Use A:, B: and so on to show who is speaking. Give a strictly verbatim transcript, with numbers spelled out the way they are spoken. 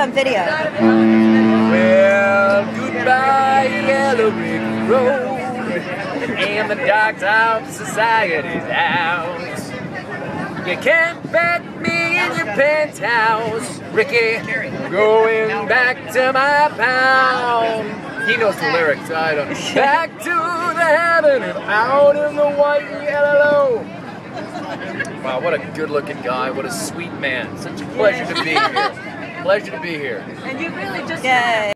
A: on video.
B: Well, goodbye, yellow brick road, and the dark side of society's house. You can't bet me in your penthouse, Ricky. Going back to my pound. He knows the lyrics, I don't. Back to the heaven and out in the white yellow. Wow, what a good-looking guy. What a sweet man. Such a pleasure to be here. Pleasure to be here.
C: And you really just
A: Yay.